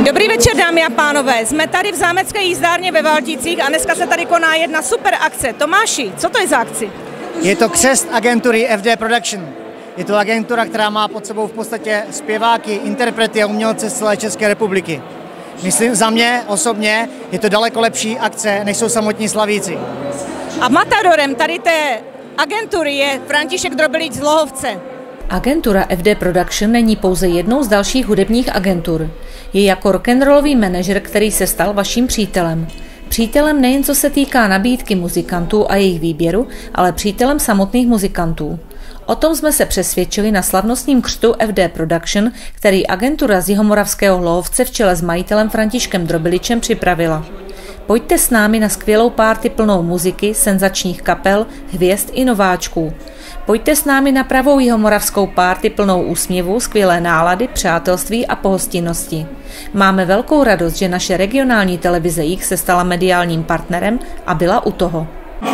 Dobrý večer, dámy a pánové. Jsme tady v zámecké jízdárně ve Valticích a dneska se tady koná jedna super akce. Tomáši, co to je za akci? Je to křest agentury FD Production. Je to agentura, která má pod sebou v podstatě zpěváky, interprety a umělce z celé České republiky. Myslím, za mě osobně je to daleko lepší akce, než jsou samotní slavíci. A matadorem tady té agentury je František Drobilič z Lohovce. Agentura FD Production není pouze jednou z dalších hudebních agentur. Je jako rock'n'rollový manažer, který se stal vaším přítelem. Přítelem nejen co se týká nabídky muzikantů a jejich výběru, ale přítelem samotných muzikantů. O tom jsme se přesvědčili na slavnostním křtu FD Production, který agentura z jihomoravského Hlohovce v čele s majitelem Františkem Drobiličem připravila. Pojďte s námi na skvělou párty plnou muziky, senzačních kapel, hvězd i nováčků. Pojďte s námi na pravou jihomoravskou párty plnou úsměvů, skvělé nálady, přátelství a pohostinnosti. Máme velkou radost, že naše regionální televize Jih se stala mediálním partnerem a byla u toho.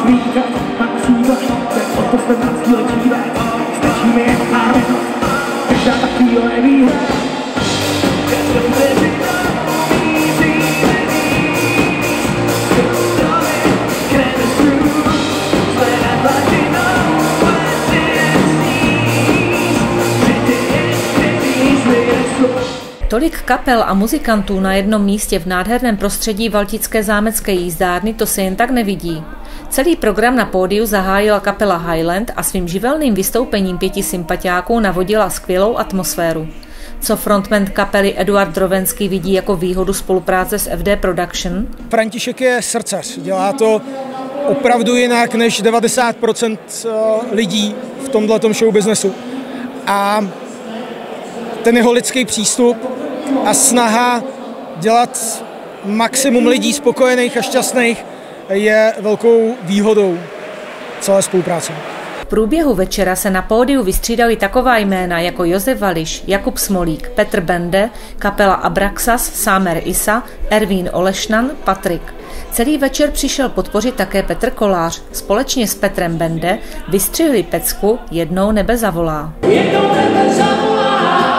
Tolik kapel a muzikantů na jednom místě v nádherném prostředí valtické zámecké jízdárny, to se jen tak nevidí. Celý program na pódiu zahájila kapela Highland a svým živelným vystoupením 5 sympatiáků navodila skvělou atmosféru. Co frontman kapely Eduard Drovenský vidí jako výhodu spolupráce s FD Production? František je srdcař, dělá to opravdu jinak než 90% lidí v tomhletom showbiznesu. A ten jeho lidský přístup a snaha dělat maximum lidí spokojených a šťastných je velkou výhodou celé spolupráce. V průběhu večera se na pódiu vystřídali taková jména jako Josef Vališ, Jakub Smolík, Petr Bende, kapela Abraxas, Sámer Isa, Ervín Olešnan, Patrik. Celý večer přišel podpořit také Petr Kolář. Společně s Petrem Bende vystřihli pecku Jednou nebe zavolá. Jednou nebe zavolá.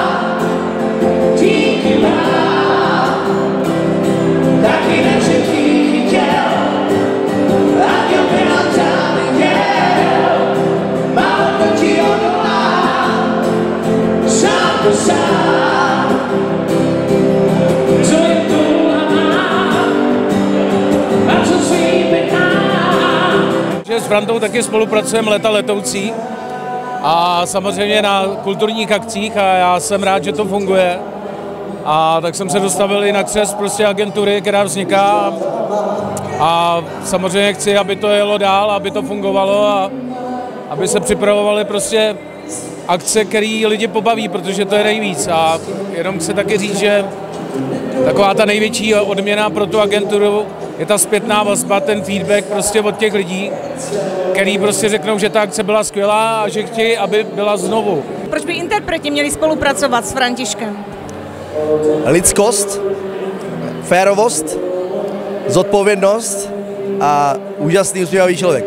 S Frantou taky spolupracujeme léta letoucí a samozřejmě na kulturních akcích a já jsem rád, že to funguje. A tak jsem se dostavil i na křest prostě agentury, která vzniká a samozřejmě chci, aby to jelo dál, aby to fungovalo a aby se připravovaly prostě akce, které lidi pobaví, protože to je nejvíc. A jenom chci taky říct, že taková ta největší odměna pro tu agenturu je ta zpětná vazba, ten feedback prostě od těch lidí, který prostě řeknou, že ta akce byla skvělá a že chtějí, aby byla znovu. Proč by interpreti měli spolupracovat s Františkem? Lidskost, férovost, zodpovědnost a úžasný usměvavý člověk.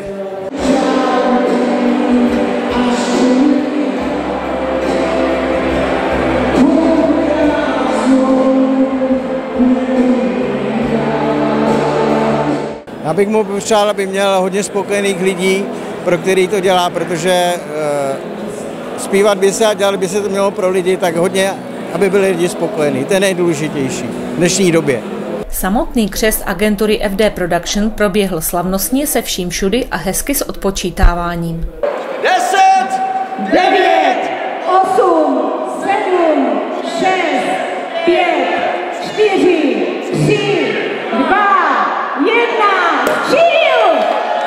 Já bych mu přál, aby měl hodně spokojených lidí, pro který to dělá, protože zpívat by se a dělat by se to mělo pro lidi, tak hodně, aby byli lidi spokojení. To je nejdůležitější v dnešní době. Samotný křest agentury FD Production proběhl slavnostně se vším všudy a hezky s odpočítáváním. 10, 9, 8, 7, 6, 5, 4, 3, 2, 1, chill!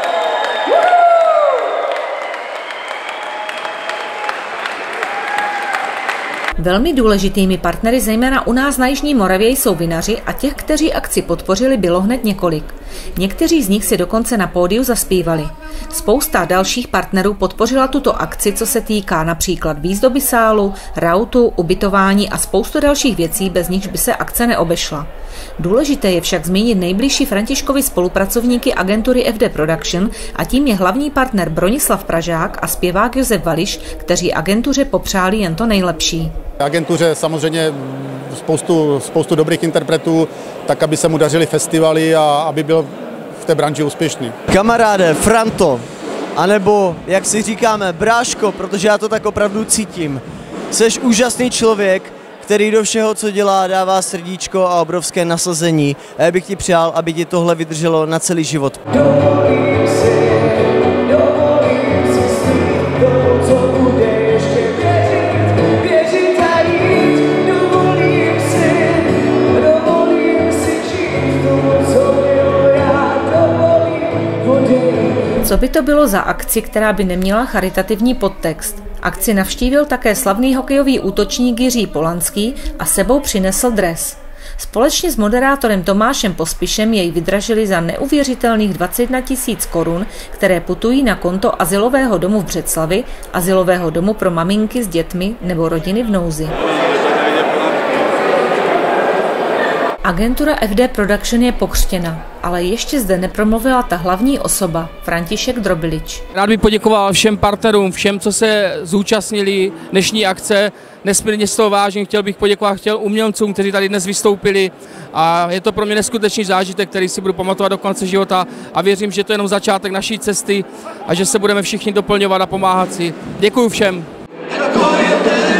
Velmi důležitými partnery zejména u nás na Jižní Moravě jsou vinaři a těch, kteří akci podpořili, bylo hned několik. Někteří z nich si dokonce na pódiu zaspívali. Spousta dalších partnerů podpořila tuto akci, co se týká například výzdoby sálu, rautu, ubytování a spoustu dalších věcí, bez nichž by se akce neobešla. Důležité je však zmínit nejbližší Františkovi spolupracovníky agentury FD Production a tím je hlavní partner Bronislav Pražák a zpěvák Josef Vališ, kteří agentuře popřáli jen to nejlepší. Agentuře samozřejmě spoustu dobrých interpretů, tak aby se mu dařily festivaly a aby byl v té branži úspěšný. Kamaráde, Franto, anebo jak si říkáme, bráško, protože já to tak opravdu cítím. Jseš úžasný člověk, který do všeho, co dělá, dává srdíčko a obrovské nasazení. A já bych ti přál, aby ti tohle vydrželo na celý život. Dovolím si slít tomu, co bude ještě věřit a jít. Dovolím si žít tomu, co bylo já. Dovolím odejít. Co by to bylo za akci, která by neměla charitativní podtext? Akci navštívil také slavný hokejový útočník Jiří Polanský a sebou přinesl dres. Společně s moderátorem Tomášem Pospišem jej vydražili za neuvěřitelných 21 000 korun, které putují na konto Azylového domu v Břeclavi, Azylového domu pro maminky s dětmi nebo rodiny v nouzi. Agentura FD Production je pokřtěna, ale ještě zde nepromluvila ta hlavní osoba, František Drobilič. Rád bych poděkoval všem partnerům, všem, co se zúčastnili dnešní akce. Nesmírně z toho vážím, chtěl bych poděkovat umělcům, kteří tady dnes vystoupili a je to pro mě neskutečný zážitek, který si budu pamatovat do konce života a věřím, že to je jenom začátek naší cesty a že se budeme všichni doplňovat a pomáhat si. Děkuju všem.